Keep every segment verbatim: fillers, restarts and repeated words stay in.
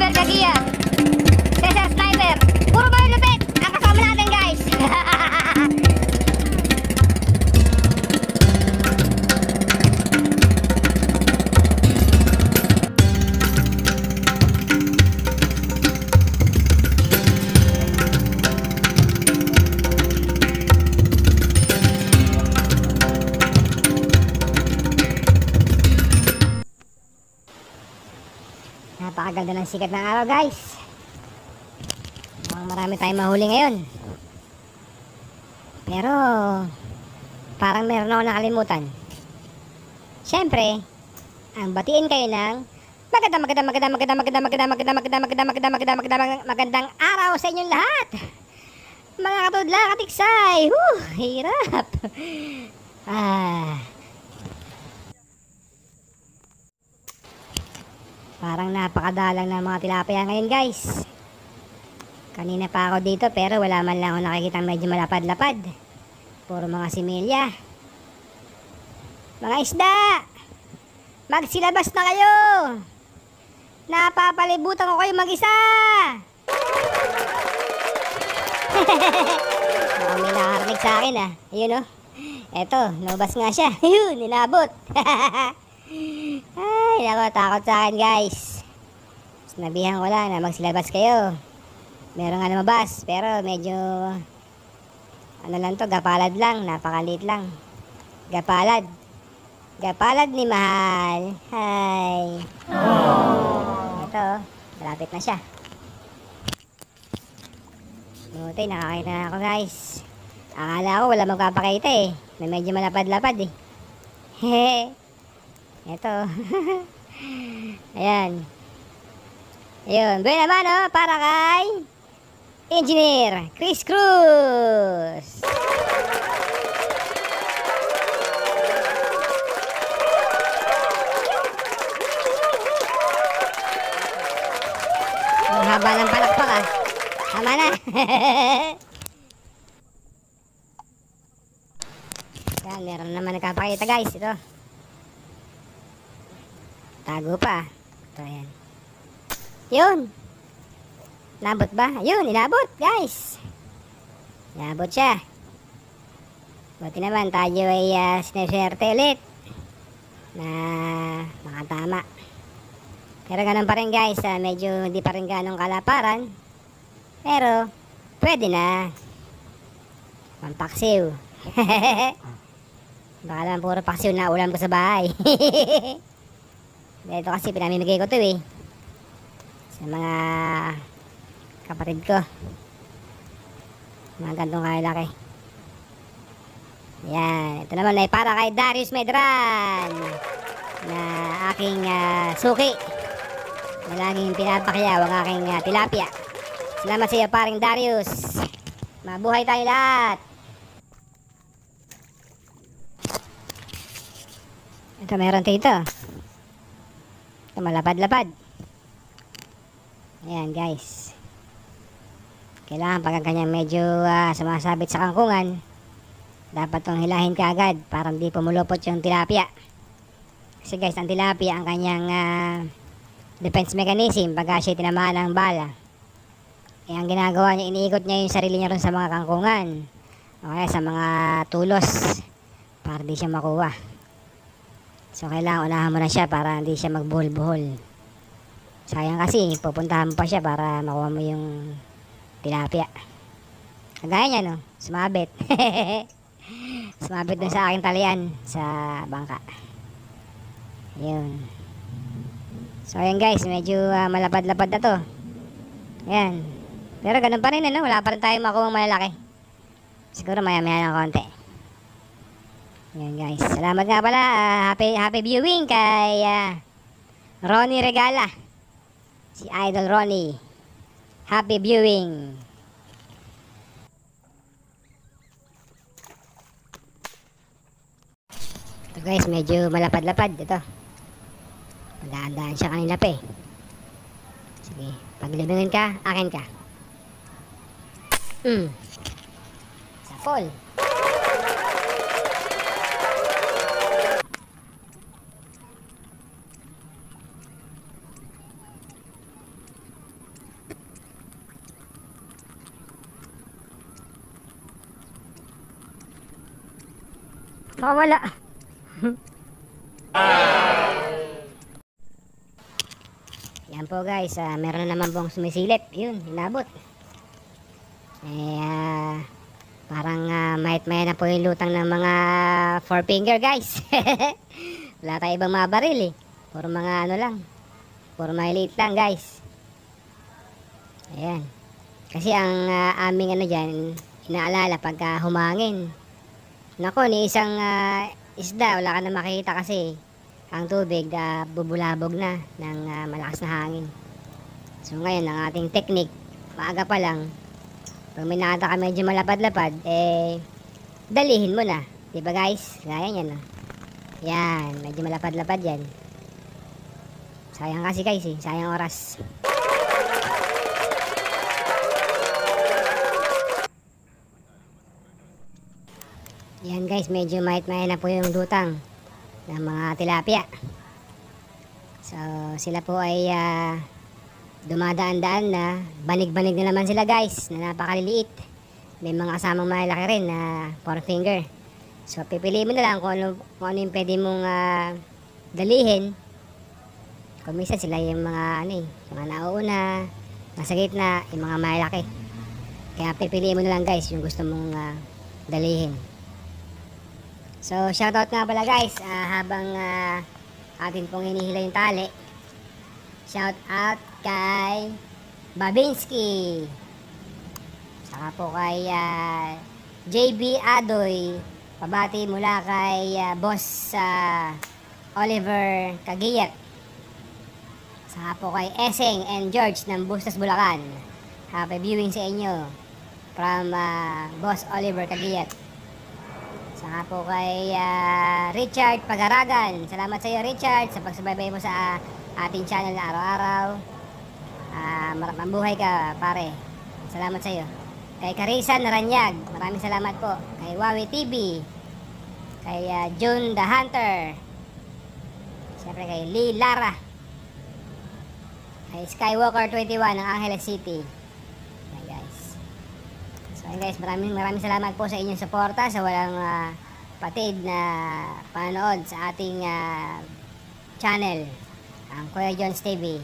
Super Kagiya, Cesar Sniper, puro mga lupit ang kasama natin guys. Napakaganda ng sikat ng araw guys. Mukhang marami tayong mahuli ngayon. Pero parang meron ako nakalimutan. Siyempre, ang batiin kayo ng magandang magandang magandang magandang magandang magandang magandang magandang magandang magandang magandang magandang magandang araw sa inyong lahat. Mga katudla, katiksay. Huh, hirap. Ah. Parang napakadalang ng mga tilapia ngayon guys. Kanina pa ako dito pero wala man lang ako nakikita medyo malapad-lapad. Puro mga similya. Mga isda, magsilabas na kayo. Napapalibutan ko kayo mag-isa. Mukhang may nakarinig sa akin ah. Ayun oh. Eto, nabas nga siya. Ayun, nilabot. Ay, naku, takot sa akin guys. Sinabihan ko lang na magsilabas kayo. Meron nga lumabas, pero medyo ano lang to, gapalad lang, napakaliit lang. Gapalad. Gapalad ni Mahal. Hi. Ito, malapit na siya. Buti, nakakita na ako guys. Akala ko wala magpapakita eh, na medyo malapad-lapad eh. Hehe. Ito. Ayan. Ayun. Buena mano para kay Engineer Chris Cruz. Ang haba ng palakpak ah. Tama na. Yan, meron naman nagkapakita guys. Ito. Tago pa. Ito, ayan. Yun. Nabot ba? Ayun, inabot, guys. Inabot siya. Buti naman, tayo ay uh, sineswerte ulit na makatama. Pero ganun pa rin, guys. Uh, medyo hindi pa rin ganong kalaparan. Pero, pwede na. Pampaksiw. Baka naman puro paksiw na ulam ko sa bahay. Ito kasi pinamimigay ko to eh sa mga kapatid ko, mga gantong kalaki. Yan, ito naman ay para kay Darius Medran na aking uh, suki na laging pinapakyaw ang aking uh, tilapia. Salamat sa iyo paring Darius. Mabuhay tayo lahat. Ito meron dito. Ito malapad-lapad. Ayan guys. Kailangan pag kanyang medyo uh, sumasabit sa kangkungan, dapat itong hilahin ka agad para hindi pumulupot yung tilapia. Kasi guys, ang tilapia ang kanyang uh, defense mechanism pag siya tinamaan ng bala. Eh, ang ginagawa niya, iniikot niya yung sarili niya rin sa mga kangkungan o kaya sa mga tulos para di siya makuha. So kailangan unahan mo na siya para hindi siya magbuhol-buhol. Sayang kasi pupuntahan mo pa siya para makuha mo yung tilapia. Kagaya niya no, sumabit. Sumabit dun sa aking talian sa bangka. Yun. So ayan guys, medyo uh, malapad-lapad na to. Ayan. Pero ganun pa rin ano, wala pa rin tayong makuha malalaki. Siguro maya-maya ng konti. Yan guys, salamat nga pala, uh, happy, happy viewing kay uh, Ronnie Regala. Si Idol Ronnie. Happy viewing. Ito guys, medyo malapad-lapad ito. Magdaan-daan siya kanina pa eh. Sige, paglibingin ka, akin ka. Hmm. Sa fall. Baka wala. Yan po guys, uh, meron na naman pong sumisilip. Yun, inabot. Eh, uh, parang uh, mahit-maya na po yung lutang ng mga four finger guys. Wala tayo ibang mga baril eh. Puro mga ano lang. Puro maliit lang guys. Ayan. Kasi ang uh, aming ano dyan, inaalala pagka humangin. Nako, ni isang uh, isda, wala ka na makita kasi ang tubig uh, bubulabog na ng uh, malakas na hangin. So ngayon, ang ating technique, maaga pa lang, pag may nakita ka medyo malapad-lapad, eh, dalihin mo na. Diba guys? Gaya yan. No? Yan, medyo malapad-lapad yan. Sayang kasi guys eh, sayang oras. Yan guys, medyo mahit-mahit na po yung lutang ng mga tilapia. So sila po ay uh, dumadaan-daan na, banig-banig na naman sila guys, na napakaliliit. May mga kasamang malaki rin na four finger. So pipiliin mo na lang kung ano, kung ano yung pwede mong uh, dalihin. Kung minsan sila yung mga ano eh, mga nauuna, nasa gitna, yung mga malaki. Kaya pipiliin mo na lang guys yung gusto mong uh, dalihin. So shoutout nga pala guys, uh, habang uh, atin pong hinihila yung tali. Shout out kay Babinski. Saka po kay uh, J B Adoy. Pabati mula kay uh, Boss uh, Oliver Kagiyat. Saka po kay Eseng and George ng Bustas Bulacan. Happy viewing sa inyo from uh, Boss Oliver Kagiyat. Saka po kay uh, Richard Pagaragan. Salamat sa iyo Richard sa pagsubaybay mo sa uh, ating channel na araw-araw. Uh, mabuhay ka pare. Salamat sa iyo. Kay Carissa Naranyag, maraming salamat po. Kay Wawi T V. Kay uh, June the Hunter. Siyempre kay Lee Lara. Kay Skywalker twenty-one ng Angeles City. So guys, maraming maraming salamat po sa inyong suporta sa walang uh, patid na panood sa ating uh, channel, ang Kuya John's T V.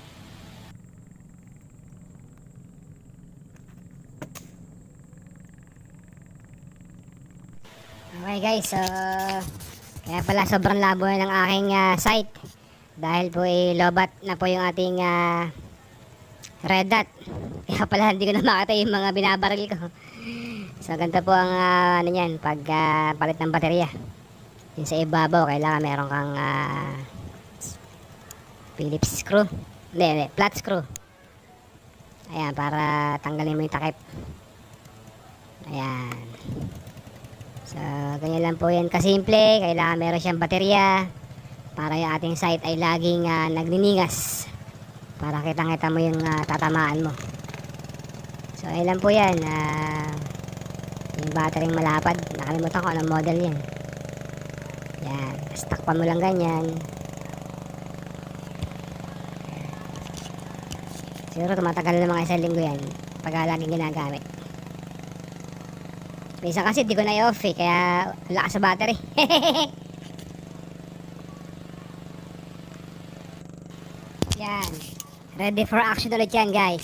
Okay guys, so kaya pala sobrang labo ng aking uh, site dahil po eh, lobat na po yung ating uh, red dot. Kaya pala hindi ko na makita yung mga binabaril ko. So ganito po ang uh, ano yan, pag uh, palit ng baterya. Yung sa ibabaw, kailangan meron kang uh, Phillips screw. Hindi, hindi, flat screw. Ayan, para tanggalin mo yung takip. Ayan. So ganyan lang po yan kasimple. Kailangan meron siyang baterya para yung ating site ay laging uh, nagniningas. Para kitang-kita mo yung uh, tatamaan mo. So ayun lang po yan, uh, yung battery malapad, nakalimutan ko anong model yan. Yan, takpan mo lang ganyan. Siguro tumatagal na mga isang linggo yan pag laging ginagamit. Minsan kasi di ko na i-off eh, kaya lakas sa battery. Yan, ready for action ulit yan guys.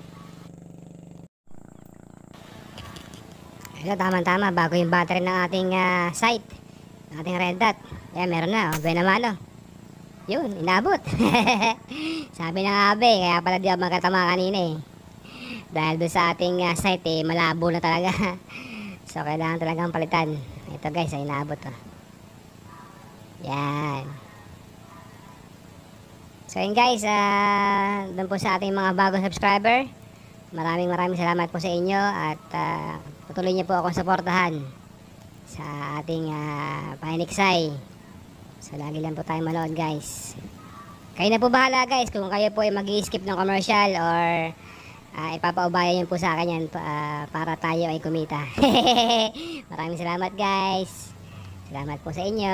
Ito, tama-tama, bago yung battery ng ating uh, site, ng ating red dot. Ayan, meron na, oh, buena mano. Yun, inabot. Sabi ng abe, kaya pala di ako magkatama kanina eh. Dahil doon sa ating uh, site eh, malabo na talaga. So, kailangan talagang palitan. Ito guys, ay inabot to. Oh. Yan. So, yun guys, uh, doon po sa ating mga bagong subscriber, maraming maraming salamat po sa inyo at uh, patuloy niyo po akong suportahan sa ating uh, Paniksay. So lagi lang po tayong manood guys. Kayo na po bahala guys kung kayo po ay mag-i-skip ng commercial or uh, ipapaubayan niyo po sa akin yan uh, para tayo ay kumita. Maraming salamat guys. Salamat po sa inyo.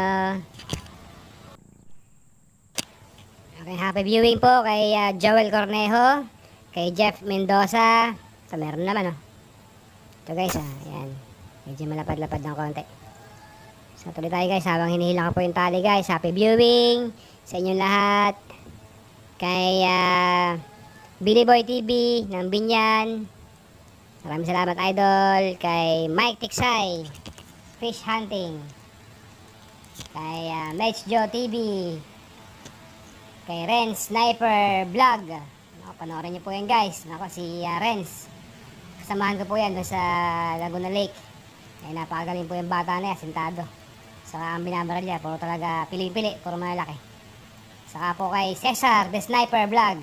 Okay, happy viewing po kay uh, Joel Cornejo, kay Jeff Mendoza. So meron naman oh. Ito guys ah, ayan. Medyo malapad-lapad ng konti. So tuloy tayo guys, habang hinihila ko po yung tali guys. Happy viewing sa inyong lahat. Kay uh, Billy Boy T V ng Binyan. Maraming salamat idol. Kay Mike Tiksay Fish Hunting. Kay uh, Mage Joe T V. Kay Renz Sniper Vlog. Nako, panoorin niyo po yan guys. Nako, si uh, Renz. Kasamahan ko po yan doon sa Laguna Lake. Ay napakagaling po yung bata na yan, sintado. Saka ang binabaral niya, puro talaga pili-pili, puro malaki. Saka po kay Cesar The Sniper Vlog.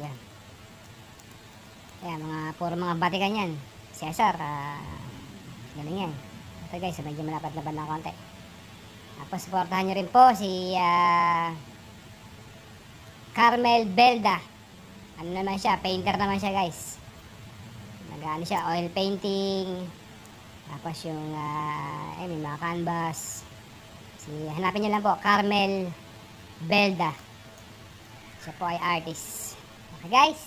Ayan, mga, puro mga batikan yan. Cesar, uh, galing yan. Ito guys, medyo malapad-lapad na konti. Tapos supportahan nyo rin po si uh, Carmel Belda. Ano naman siya, painter naman siya guys. Nag-ano siya, oil painting. Tapos yung uh, eh, may mga canvas. Si, hanapin nyo lang po, Carmel Belda. Siya po ay artist. Okay guys.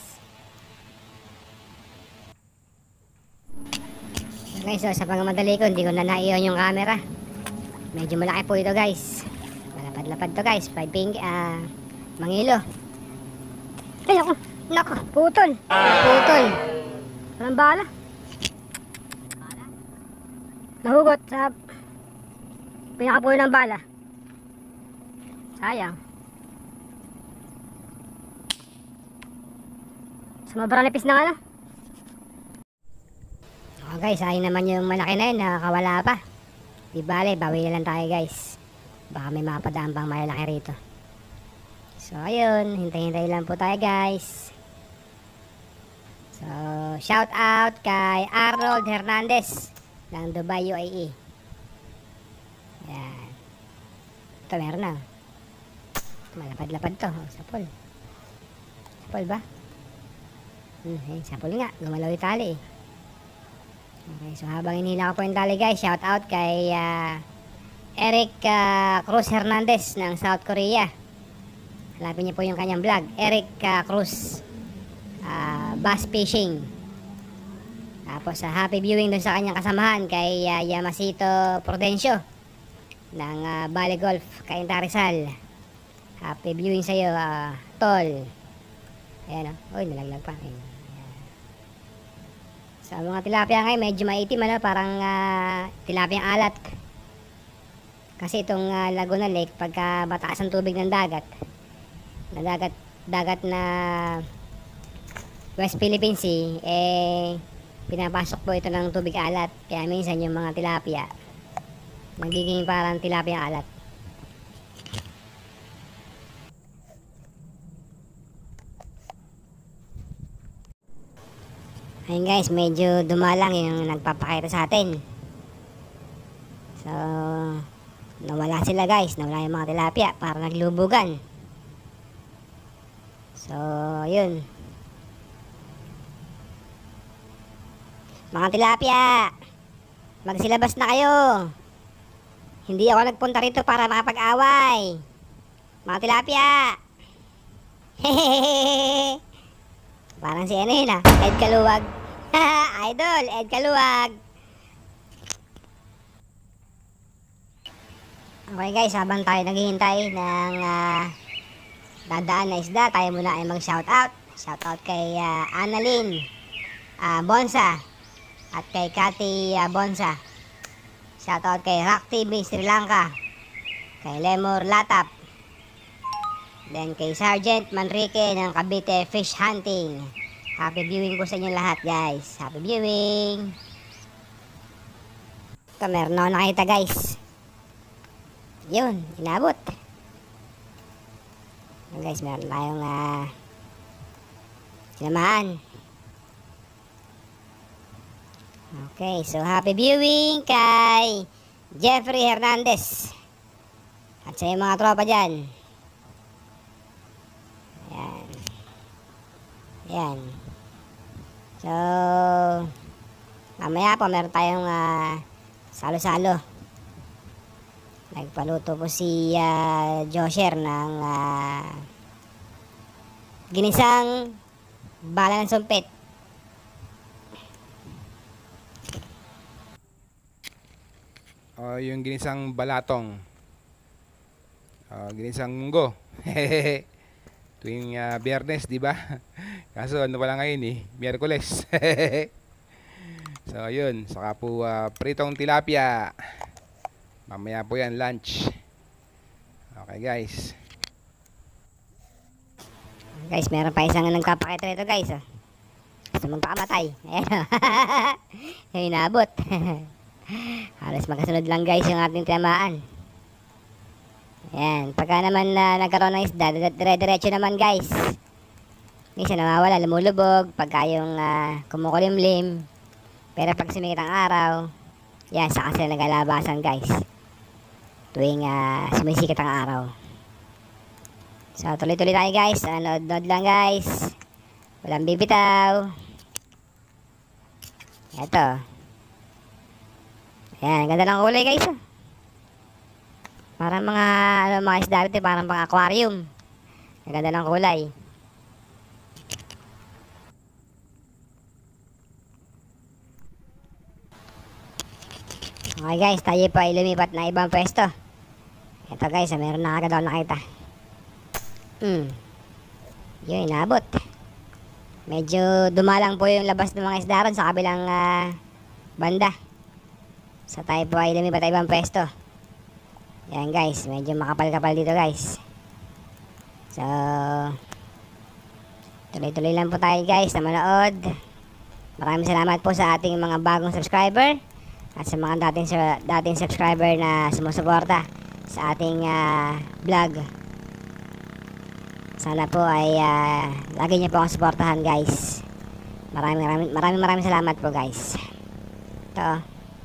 Okay, so sa pagmamadali ko, hindi ko na naiyon yung camera. Medyo malaki po ito guys. Malapad-lapad to guys. five ping, ah, uh, mangilo. Ay ako, nako, putol. Putol. Walang bala. Nahugot sa pinakapulo ng bala. Sayang. Sumabra nipis na ano. Okay, sayang naman yung malaki na yun. Nakakawala pa. Di bale, bawi na lang tayo guys. Baka may mapadaan pang malaki rito. So ayun, hintay-hintay lang po tayo guys. So shout out kay Arnold Hernandez ng Dubai, U A E. Yan. Ito meron na. Malapad-lapad to. Oh, sapol. Sapol ba? Hmm, eh, sapol nga. Gumalaw yung tali eh. Okay, so habang inila ko po yung tali guys, shout out kay uh, Eric uh, Cruz Hernandez ng South Korea. Hanapin niyo po yung kanyang vlog, Eric uh, Cruz uh, Bass Fishing. Tapos uh, happy viewing dun sa kanyang kasamahan kay uh, Yamasito Prudencio ng uh, Bali Golf, kay Rizal. Happy viewing sa iyo, uh, Tol. Ayan o, oh. Uy, nalaglag pa. Ayan. Sa mga tilapia ngayon, medyo maitim, ano, parang uh, tilapia alat. Kasi itong uh, Laguna Lake, pagka mataas ang tubig ng dagat, na dagat, dagat na West Philippine Sea, eh, pinapasok po ito ng tubig alat. Kaya minsan yung mga tilapia, nagiging parang tilapia alat. Ayun guys, medyo dumalang yung nagpapakita sa atin. So, nawala sila guys. Nawala yung mga tilapia para naglubugan. So, yun. Mga tilapia, magsilabas na kayo. Hindi ako nagpunta rito para makapag-away. Mga tilapia. Hehehehe. Parang si ano yun ah, Ed Kaluwag. Idol, Ed Kaluwag. Okay guys, habang tayo naghihintay ng uh, dadaan na isda, tayo muna ay mag shoutout. Shoutout kay uh, Annalyn uh, Bonsa at kay Cathy uh, Bonsa. Shoutout kay Rock T V Sri Lanka, kay Lemur Latap, then kay Sergeant Manrique ng Cavite Fish Hunting. Happy viewing po sa inyo lahat guys. Happy viewing. Ito, meron ako nakita guys. Yun, inabot. Yun guys, meron tayong uh, sinamahan. Okay, so happy viewing kay Jeffrey Hernandez at sa mga tropa dyan. Ayan. Ayan. So, mamaya po meron tayong uh, salo-salo. Nagpaluto po si uh, Josher ng uh, ginisang bala ng sumpit. Uh, yung ginisang balatong. Uh, ginisang munggo. Tuwing uh, Biyernes, di ba? Kaso ano pala ngayon eh, Miyerkules. So yun, saka po uh, pritong tilapia. Mamaya po yan, lunch. Okay guys. Guys, meron pa isang nagpapakita nito guys. Oh. Gusto magpakamatay. Ayan. Yung inabot. Halos magkasunod lang guys yung ating tinamaan. Ayan. Pagka naman na uh, nagkaroon ng isda, dire-diretso naman guys. Minsan nawawala, lumulubog. Pagka yung uh, kumukulimlim. Pero pag sumikit ang araw, yan, saka sila nagalabasan guys. Tuwing uh, sumisikat ang araw. So, tuloy-tuloy tayo guys. Uh, Nod-nod lang guys. Walang bibitaw. Ito. Ayan, ganda ng kulay guys. Oh. Parang mga, ano, mga isda ito, parang pang aquarium. Ang ganda ng kulay. Okay guys, tayo po ay lumipat na ibang pwesto. Ito guys, meron na agad ako nakita. Hmm. Yun, inabot. Medyo dumalang po yung labas ng mga isda ron sa kabilang uh, banda. So tayo po ay lumipat na ibang pwesto. Yan guys, medyo makapal-kapal dito guys. So, tuloy-tuloy lang po tayo guys na manood. Maraming salamat po sa ating mga bagong subscriber. At sa mga dating, dating subscriber na sumusuporta sa ating uh, vlog. Sana po ay uh, lagi niyo po akong suportahan guys. Maraming maraming maraming maraming salamat po guys. Ito.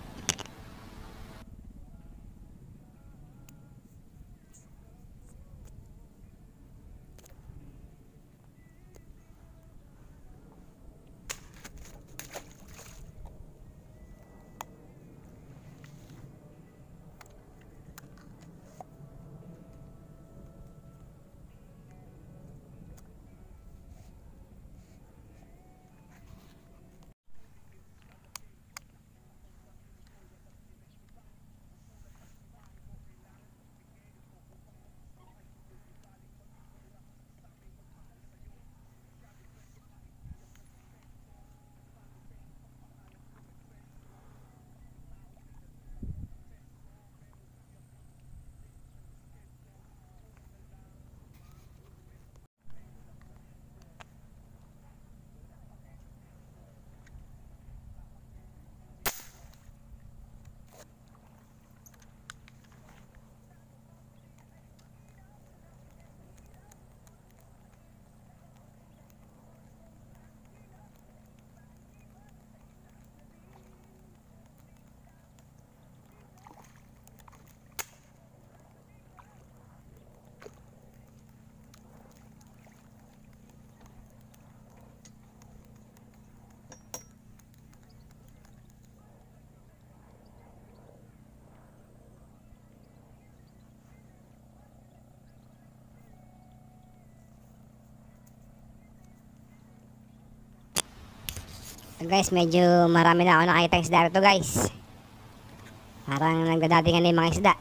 So guys, medyo marami na ako nakita isda rito guys. Parang nagdadatingan na yung mga isda.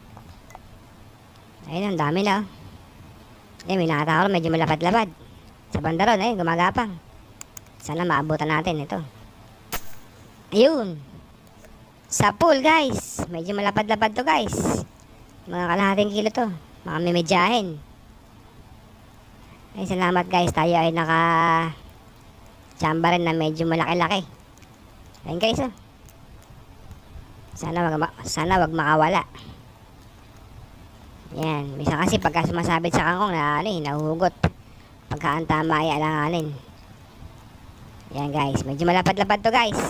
Ayun, ang dami na. Eh, may nakata ko medyo malapad-lapad. Sa banda ron, eh, gumagapang. Sana maabutan natin ito. Ayun. Sa pool guys. Medyo malapad-lapad to guys. Mga kalahating kilo to. Mga mimedyahin. Ay, salamat guys. Tayo ay naka tsamba rin na medyo malaki-laki. Ayun guys, oh. Sana wag, sana wag makawala. Yan. Minsan kasi pagka sumasabit sa kangkong na ano eh, nahuhugot. Pagka ang tama ay alanganin. Yan guys. Medyo malapad-lapad to guys.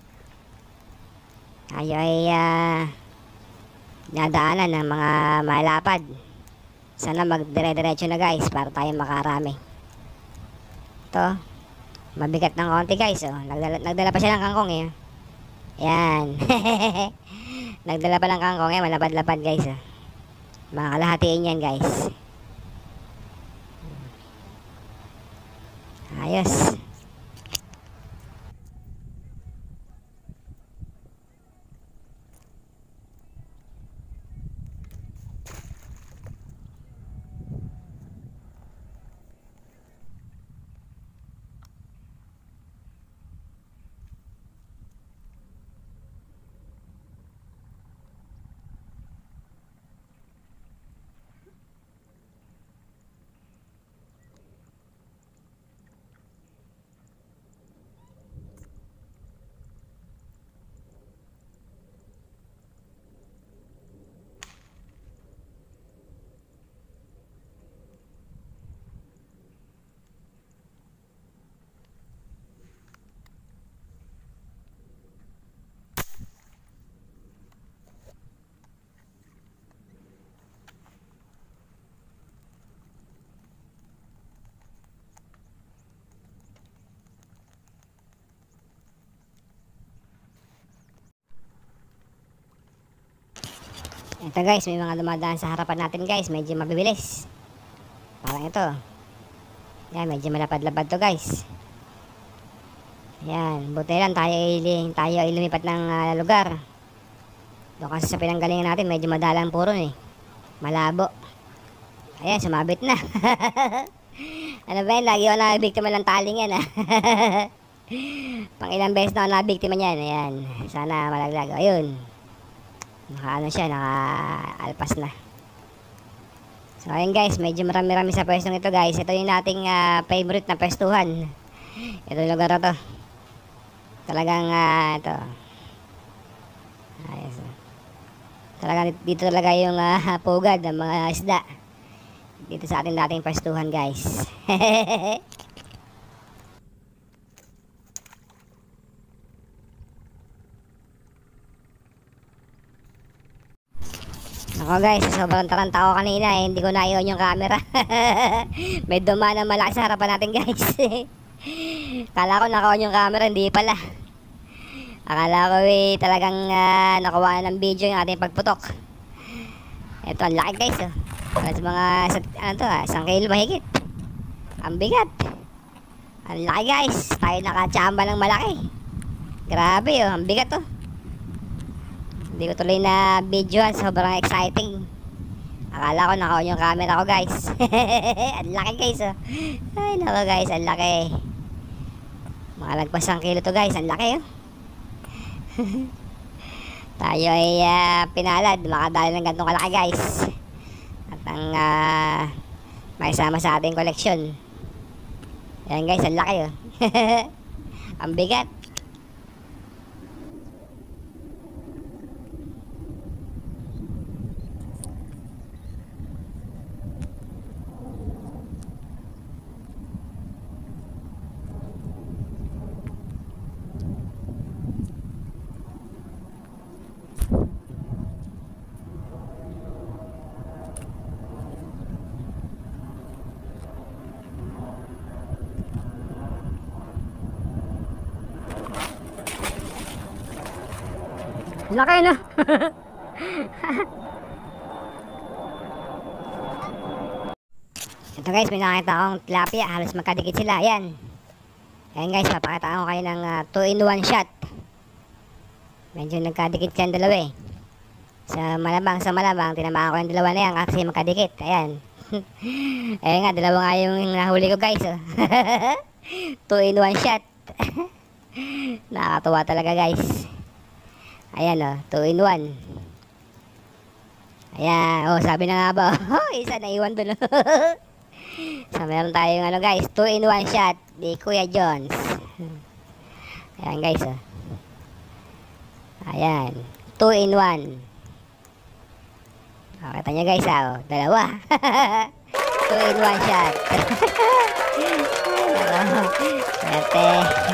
Tayo ay uh, nadaanan ng mga malapad. Sana magdire-diretso na guys para tayo makarami. Ito. Mabigat ng konti guys. Oh. Nagdala, nagdala pa siya ng kangkong eh. Yan. Nagdala pa ng kangkong eh. Malapad-lapad guys. Oh. Mga kalahatiin yan guys. Ayos. Ito guys, may mga dumadaan sa harapan natin guys, medyo mabibilis. Parang ito. Yan, medyo malapad-lapad to guys. Yan, buti lang tayo ay, tayo ay lumipat ng uh, lugar. Doon kasi sa pinanggalingan natin, medyo madalang puro eh. Malabo. Ayan, sumabit na. Ano ba yun, lagi ako nabiktima ng taling yan ah. Pang ilang beses na ako nabiktima niyan. Ayan, sana malaglag. Ayun. Naka ano siya, naka alpas na. So ayun guys, medyo marami-rami sa pwestong ito guys. Ito yung nating uh, favorite na pwestuhan. Ito yung lugar na to. Talagang uh, ito. Ayos. Talagang dito talaga yung uh, pugad ng mga isda. Dito sa ating dating pwestuhan guys. Ako guys, sobrang taranta ko kanina eh, hindi ko na-i-on yung camera. May dumaan na malaki sa harapan natin guys. Kala ko naka-on yung camera, hindi pala. Akala ko eh talagang uh, nakuha ng video yung ating pagputok. Ito, ang laki guys oh. Sa mga, ano to ah, isang kilo mahigit. Ang bigat. Ang laki guys, tayo nakachamba ng malaki. Grabe oh, ang bigat oh. Hindi ko tuloy na videoan, sobrang exciting. Akala ko naka-on yung camera ko guys. Ang laki guys oh. Ay nako guys, ang laki. Makalagpas ang kilo to guys, ang laki oh. Tayo ay uh, pinalad, makadali ng gantong kalaki guys. At ang uh, may sama sa ating koleksyon. Ayan guys, ang laki oh. Ang bigat. Laki no. Ito guys, may nakita akong tilapia, halos magkadikit sila. Ayan. Ayan guys, papakita ko kayo ng two in one shot. Medyo nagkadikit yan dalawa eh. Sa malabang, sa malabang, tinamaan ko yung dalawa na yan kasi magkadikit. Ayan. Ayan nga, dalawa nga yung nahuli ko guys oh. two in one shot. Nakakatuwa talaga guys. Ayan o, two in one. Ayan, oh sabi na nga ba, oh, isa na iwan dun. So meron tayong ano guys, two in one shot ni Kuya Jones. Ayan guys oh. Ayan, two in one. Oh, kita nyo guys ah, oh, dalawa. two in one shot. Swerte.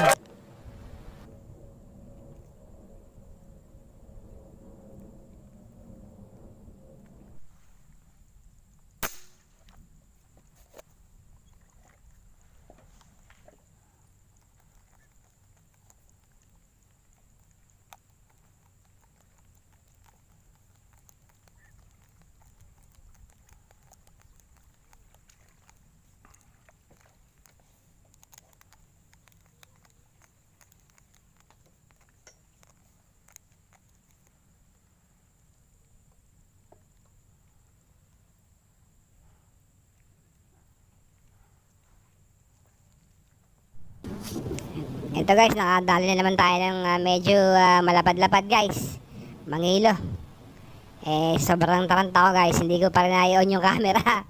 Ito guys, nakadali na naman tayo ng uh, medyo uh, malapad-lapad guys. Mangilo. Eh, sobrang taranta ko guys. Hindi ko pa rin na-on yung camera.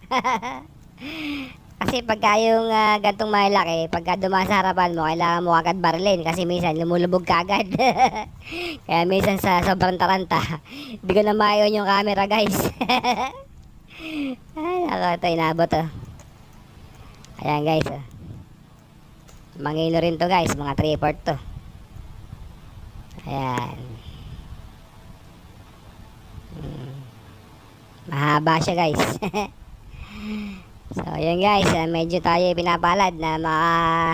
Kasi pagka yung uh, gantong malaki, pagka dumaan sa harapan mo, kailangan mo agad barilin. Kasi minsan lumulubog ka agad. Kaya minsan sa sobrang taranta, hindi ko na ma-on yung camera guys. Ay, ako, ito inabot oh. Ayan guys oh. Mangilo rin to guys, mga three fourth to. Ayan. Hmm. Mahaba siya guys. So yun guys, medyo tayo pinapalad na mga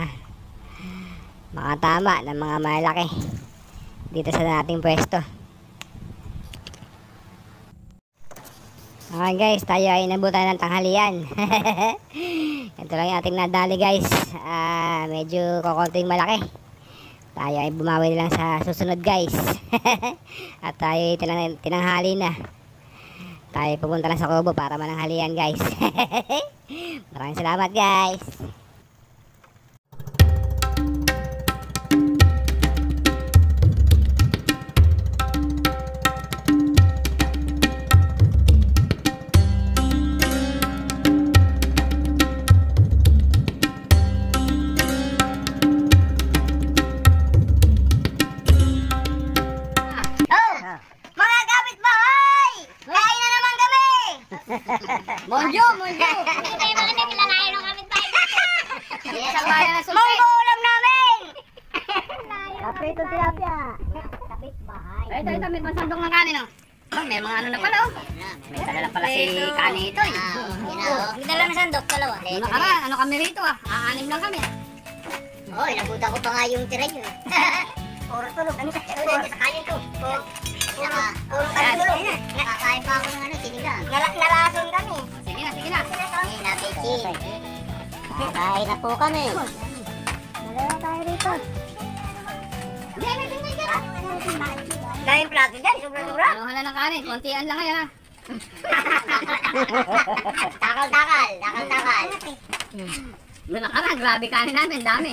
makatama ng mga malaki. dito sa ating pwesto. Okay guys, tayo ay nabutan ng tanghalian. Ito lang yung ating nadali guys. Ah, medyo kokonting malaki. Tayo ay bumawi lang sa susunod guys. At tayo ay tinang tinanghali na. Tayo pupunta lang sa kubo para mananghalian guys. Maraming salamat guys. Monjo, monjo. Hindi kayo mga naglalaya ng aming tayo. Yes, ang bayan na sulpit. Monggo ulam namin! Kapit ito tilapia. Kapit bahay. Ito, ito, may pansandong ng kanin oh. Oh, may mga ano na pala oh. May dala pala si Kani ito eh. May dala na sandok, dalawa. Ano ka ba? Ano kami rito ah? Aanim lang kami. Oh, inabutan ko pa nga yung tira yun. Puro tulog. Ano sa kanin ko? Puro puro tulog. Nakakain pa ako ng ano, sinigang. Nalason kami. Sige na, sige na. Eh, napichi. Kain na po kami. Dalawa tayo rito. Hindi, may tingnan ka. Dahil plato dyan, sobra-sobra. Ano na ng kanin? Kontian lang yan ah. Takal-takal, takal-takal. Wala ka na, grabe kanin namin, dami.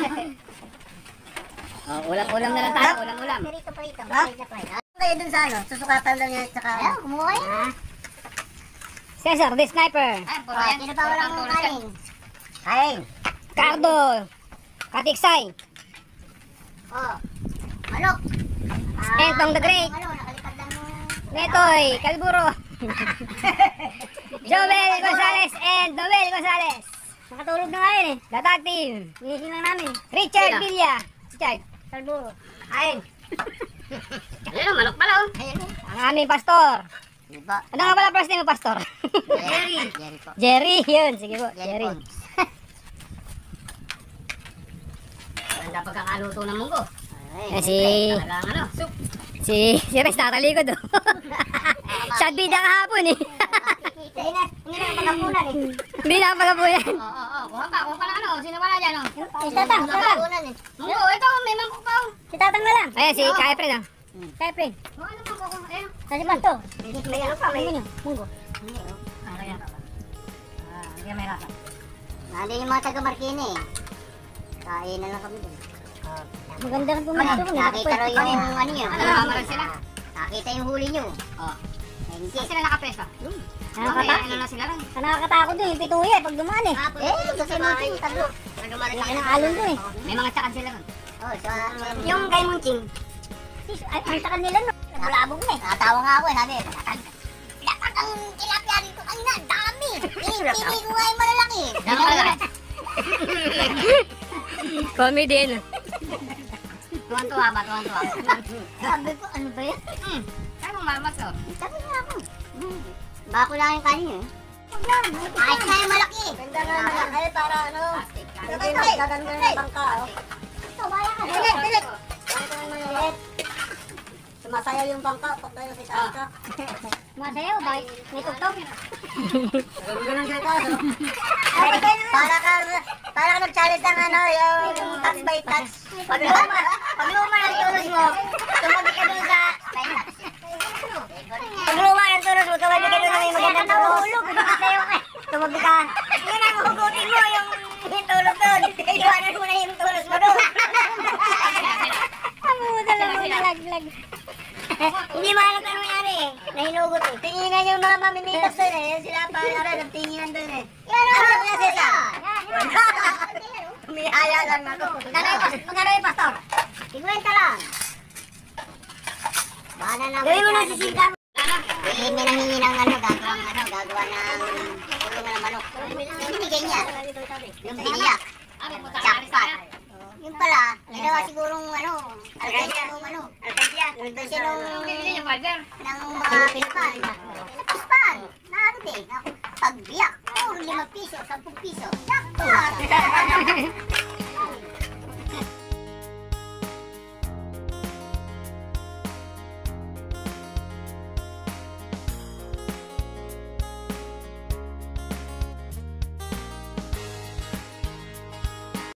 Oh, ulam-ulam na lang tayo, ulam-ulam. Parito, parito. Ha? Kayo dun sa ano, susukatan lang yan, tsaka... Ayaw, kumuha yan. Cesar, the sniper. Ay, puro yan. Sino pa walang mong kanin? Kain. Cardo. Katiksay. Oh. Manok. Entong the Great. Ano, nakalipad lang yung... Netoy, Kalburo. Joel Gonzalez and Noel Gonzalez. Nakatulog na ngayon eh. Datag team. Ginising lang namin. Richard Villa. Richard. Kalburo. Kain. Ayun, manok pala oh. Ayun. Ang aming pastor. Diba? Ano nga pala first name mo, pastor? Jerry. Jerry po. Jerry, yun. Sige po, Jerry Jerry. po. Ganda pagkakaluto ng munggo. Ay, Eh, si... talagang ano. Si... Si Rex natalikod oh. Siya bida kahapon eh. Hindi na, hindi na pagkapunan eh. Hindi na pagkapunan. Oo, oo, kuha pa, kuha pa ng ano. Sino wala dyan oh? Si Tatang, Tatang. eh. Munggo, ito, may mangkok pa oh. Si Tatang na lang. Ayan, si Kaya Fred ah. Kaya Fred. Oh, ano mangkok ko? Ayun. Sa si Pastor. May ano pa, may... Munggo. Hindi oh. Ah, kaya. Ah, hindi may rasa. Nandun yung mga taga-Markini eh. Kain na lang kami dun. Maganda rin Ano, pumunta ko. nakita rin yung ano nyo. Ano, nakamarag sila? Nakita yung huli nyo. Oh. Hindi. Saan sila nakapreso? Nakakata- Ano na sila rin? Nakakatakot din yung pituya pag dumaan eh. Eh, kasi Munching, tatlo. Yan ang alon doon eh. May mga tsakad sila rin. Oh, sa... Yung kay Munching. Ay, ang sa kanila no. Bulabog na eh. Nakatawa nga ako eh, sabi. Lapat ang tilapia rito kanina, dami. Pinipili ko nga yung malalaki. Yan ang alon. Comedy din. Tuwan-tuwa ba? Tuwan-tuwa. Sabi ko, ano ba yan? Hmm. Kaya mong mamas oh. Sabi nga ako. Hmm. Bako lang yung kanin eh. Ayos na yung malaki. Ganda nga malaki para ano. Hindi na gaganda ng bangka. Ito, baya ka. Dilit, dilit. Dilit. Sumasayaw yung bangka pag tayo sa ka. Masayaw ba? May tuktok. Ganun siya ito. Para ka, para ka nag-challenge ng ano, yung touch by touch. Pag luma, pag luma ng tulos mo, tumabi ka dun sa... Pag luma ng tulos mo, tumabi ka dun sa may magandang tulog. Tumabi ka. Yun ang hugutin mo, yung yung tulog doon. Iwanan mo na yung tulos mo doon. Ang muda lang mo nalaglag. Hindi mahalap ano nangyari eh. Nahinugot eh. Tinginan yung mga mamimitas doon eh. Yan sila para nagtinginan doon eh. Yan o! Ano na sila? Umihaya lang ako. Magkano yung pastor? Tigwenta lang. Bahala na. Gawin mo na si Sita. Eh, may nangingi ng ano, gagawa ng ano, gagawa ng kulungan ng manok. Binigay niya. Yung biniyak. Jackpot. Yung pala, ginawa sigurong ano, alkansya nung ano, alkansya. Alkansya nung ng mga pispan. Pispan! Naano din, pagbiyak. Oh, lima piso, sampung piso. Jackpot!